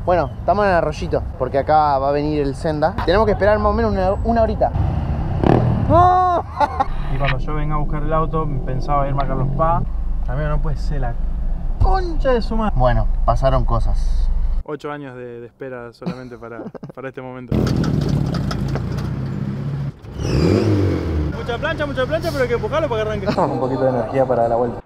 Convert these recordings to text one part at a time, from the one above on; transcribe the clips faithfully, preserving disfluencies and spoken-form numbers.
Bueno, estamos en Arroyito, porque acá va a venir el Senda. Tenemos que esperar más o menos una, una horita. ¡No! Y cuando yo venga a buscar el auto, pensaba irme a Carlos Paz. Amigo, no puede ser la concha de su madre. Bueno, pasaron cosas. Ocho años de, de espera solamente para, para este momento. Mucha plancha, mucha plancha, pero hay que empujarlo para que arranque. Un poquito de energía para la vuelta.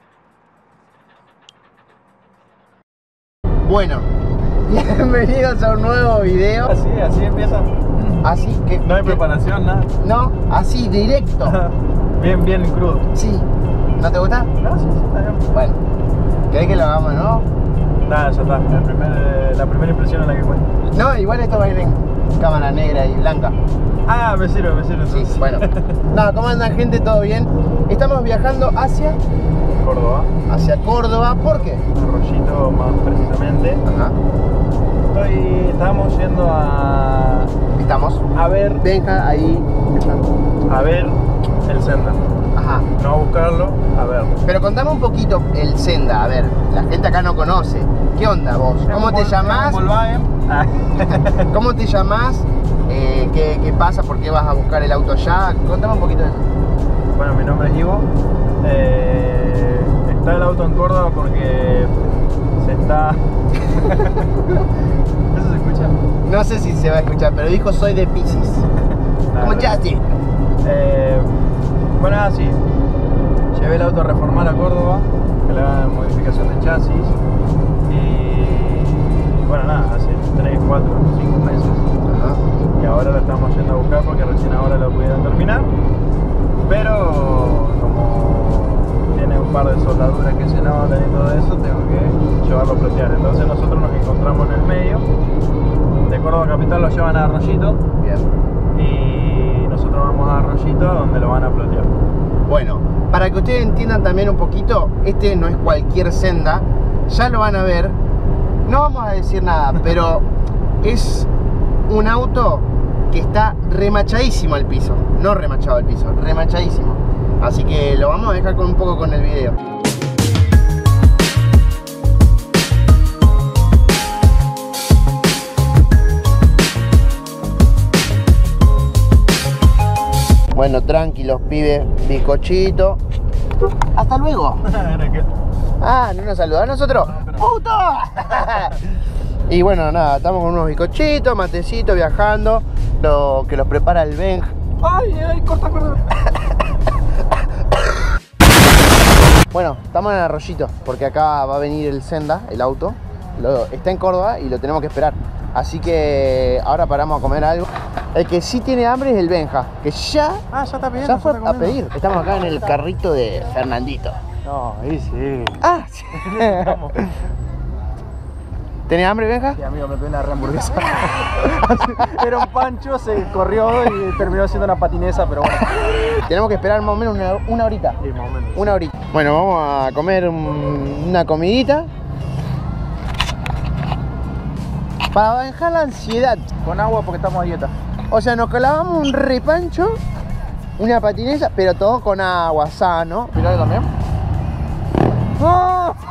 Bueno, bienvenidos a un nuevo video. Así, así empieza. Así que... No hay que, preparación, nada. No, así, directo. Bien, bien crudo. Sí. ¿No te gusta? No, sí, sí, está bien. Bueno, ¿querés que lo hagamos, no? Nada, ya está. La, primer, la primera impresión es la que cuenta. No, igual esto va a ir en cámara negra y blanca. Ah, me sirve, me sirve. Sí, bueno. No, ¿cómo andan, gente? ¿Todo bien? Estamos viajando hacia... Córdoba. Hacia Córdoba. ¿Por qué? Arroyito más precisamente. Ajá. Estoy... Estábamos yendo a... Estamos. A ver... Benja, ahí. A ver el Senda. Ajá. No a buscarlo, a ver. Pero contame un poquito el Senda. A ver, la gente acá no conoce. ¿Qué onda vos? ¿Cómo te llamás? ¿Cómo te llamás? Eh, ¿qué, ¿Qué pasa? ¿Por qué vas a buscar el auto allá? Contame un poquito de eso. Bueno, mi nombre es Ivo. Eh, está el auto en Córdoba porque se está... ¿Eso se escucha? No sé si se va a escuchar, pero dijo soy de Piscis. ¿Cómo chaste? Eh, bueno, así. Llevé el auto a reformar a Córdoba, que le hagan modificación de chasis. Y bueno, nada, hace tres, cuatro, cinco meses. Ajá. Y ahora lo estamos yendo a buscar porque recién ahora lo pudieron terminar. Pero como tiene un par de soldaduras que se notan y todo eso, tengo que llevarlo a plotear. Entonces nosotros nos encontramos en el medio. De Córdoba capital lo llevan a Arroyito. Bien. Y nosotros vamos a Arroyito donde lo van a plotear. Bueno, para que ustedes entiendan también un poquito, este no es cualquier Senda. Ya lo van a ver. No vamos a decir nada, pero es un auto que está remachadísimo al piso. No remachado al piso, remachadísimo. Así que lo vamos a dejar con un poco con el video. Bueno, tranquilos, pibes, bizcochito. Hasta luego. Ah, ¿no nos saludó a nosotros? ¡Puto! Y bueno, nada, estamos con unos bizcochitos, matecitos, viajando. Lo que los prepara el Benj. ¡Ay, ay, corta, corta! Bueno, estamos en Arroyito, porque acá va a venir el Senda, el auto. Lo, está en Córdoba y lo tenemos que esperar. Así que ahora paramos a comer algo. El que sí tiene hambre es el Benja, que ya, ah, ya, está pidiendo, ya fue ya a pedir. Estamos acá en el carrito de Fernandito. No, ahí sí. Ah, sí. ¿Tenés hambre, Benja? Sí, amigo, me pedí una rehamburguesa. Era un pancho, se corrió y terminó siendo una patinesa, pero bueno. Tenemos que esperar más o menos una, una horita. Sí, más o menos. Una horita. Bueno, vamos a comer un, una comidita para bajar la ansiedad. Con agua porque estamos a dieta. O sea, nos clavamos un repancho, una patinesa, pero todo con agua, sano. ¿Mirá también? ¡Oh!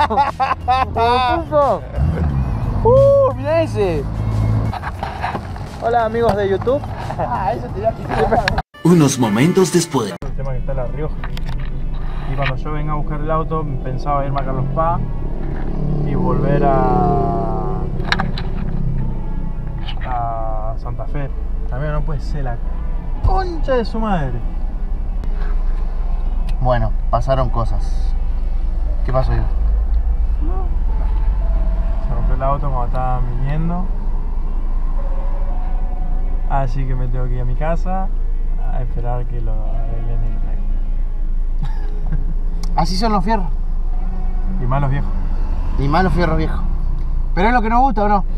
¡Uh! ¡Mirá ese! Hola, amigos de YouTube. Ah, eso te iba a quitar. Unos momentos después. El tema que está en La Rioja. Y cuando yo venga a buscar el auto, pensaba irme a Carlos Paz y volver a... a Santa Fe. También no puede ser la concha de su madre. Bueno, pasaron cosas. ¿Qué pasó, Ivo? Se rompió el auto cuando estaban viniendo. Así que me tengo que ir a mi casa a esperar que lo arreglen y lo traigan. Así son los fierros. Y más los viejos. Y más los fierros viejos. Pero es lo que nos gusta, ¿o no?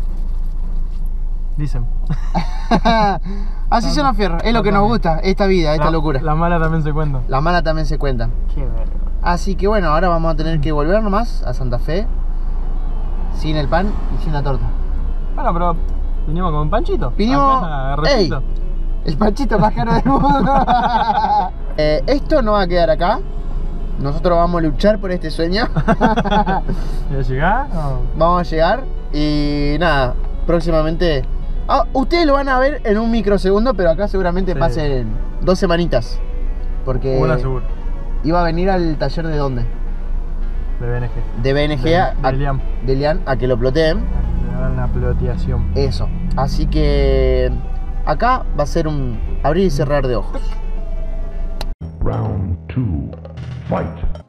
Dicen. Así son los fierros. Es lo que nos gusta, esta vida, esta la, locura. La mala también se cuenta. La mala también se cuenta. Qué verga. Así que bueno, ahora vamos a tener que volver nomás a Santa Fe. Sin el pan y sin la torta. Bueno, pero vinimos con un panchito. Vinimos... Acá, ¡Ey! El panchito más caro del mundo. eh, Esto no va a quedar acá. Nosotros vamos a luchar por este sueño. ¿Y a llegar? O... Vamos a llegar. Y nada, próximamente... Ah, ustedes lo van a ver en un microsegundo, pero acá seguramente Sí. pasen dos semanitas. Porque Una seguro. iba a venir al taller de dónde? De B N G. De B N G De- a, de Liam. de Liam, a que lo ploteen. Le dan la ploteación. Eso. Así que acá va a ser un abrir y cerrar de ojos. Round two, fight.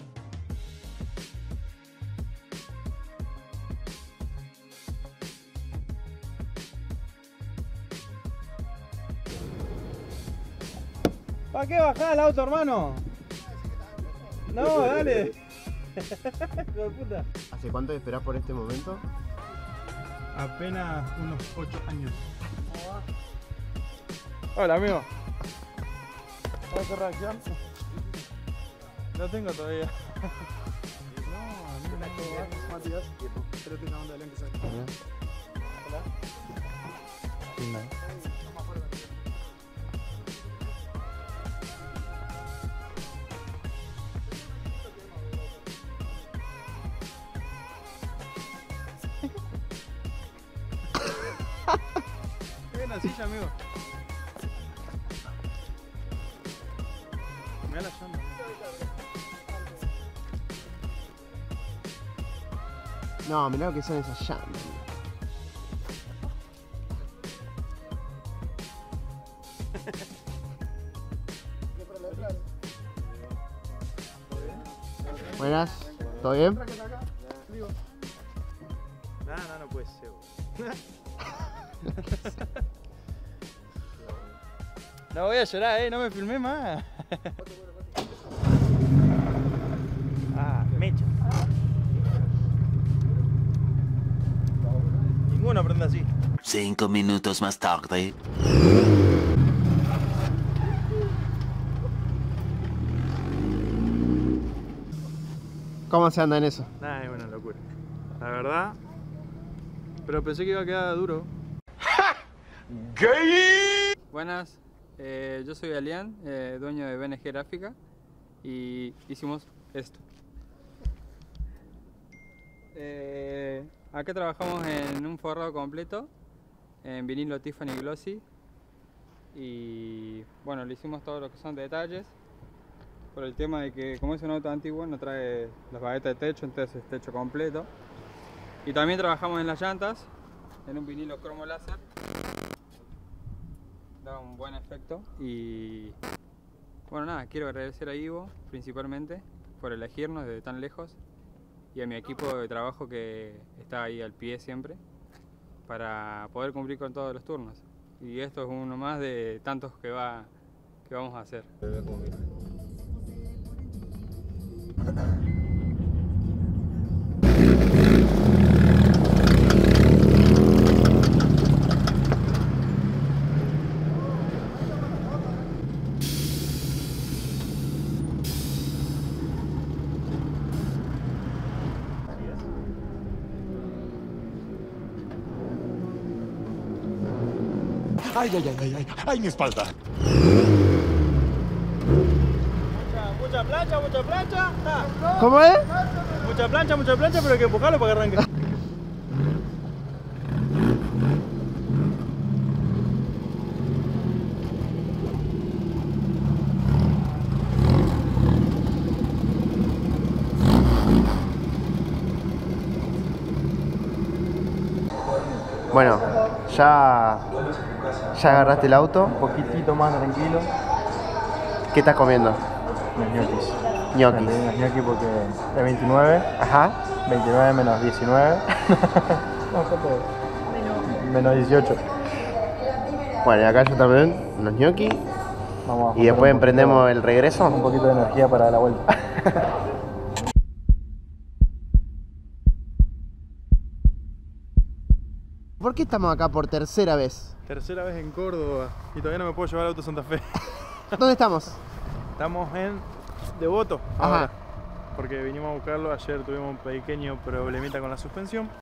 ¿Para qué bajás el auto, hermano? No, dale. Hijo de puta. ¿Hace cuánto esperás por este momento? Apenas unos ocho años. Hola, amigo. ¿Vamos a reacción? No tengo todavía. No, amigo, no tengo. Matías, creo que es la onda de León que sale. Hola. Ven la silla, amigo. Mira la llama. No, mirá lo que son esas llamas. Buenas, ¿todo bien? No, no, no puede ser. No voy a llorar, eh, no me filmé más. Ah, mecha. Ninguno aprende así. Cinco minutos más tarde. ¿Cómo se anda en eso? Nah, es una locura. La verdad. Pero pensé que iba a quedar duro. Buenas, eh, yo soy Alian, eh, dueño de B N G Gráfica, y hicimos esto. Eh, acá trabajamos en un forrado completo, en vinilo Tiffany Glossy, y bueno, le hicimos todo lo que son detalles, por el tema de que como es un auto antiguo no trae las baguetas de techo, entonces es techo completo. Y también trabajamos en las llantas, en un vinilo cromo láser. Da un buen efecto y bueno, nada, quiero agradecer a Ivo principalmente por elegirnos desde tan lejos y a mi equipo de trabajo que está ahí al pie siempre para poder cumplir con todos los turnos, y esto es uno más de tantos que, va, que vamos a hacer. Ay, ay, ay, ay, ay, ay, mi espalda. Mucha, mucha plancha, mucha plancha. Ah, ¿Cómo es? mucha plancha, mucha plancha, pero hay que empujarlo para que arranque. Bueno, ya, ya agarraste el auto. Un poquitito más tranquilo. ¿Qué estás comiendo? Los ñoquis. Ñoquis. Los ñoquis porque es veintinueve. Ajá. veintinueve menos diecinueve. No, ¿cuánto es? Menos dieciocho. Bueno, y acá yo también, los ñoquis. Vamos a Y juntar después un emprendemos poquito- el regreso. Un poquito de energía para la vuelta. ¿Por qué estamos acá por tercera vez? Tercera vez en Córdoba y todavía no me puedo llevar al auto Santa Fe. ¿Dónde estamos? Estamos en Devoto Ajá. ahora, porque vinimos a buscarlo. Ayer tuvimos un pequeño problemita con la suspensión.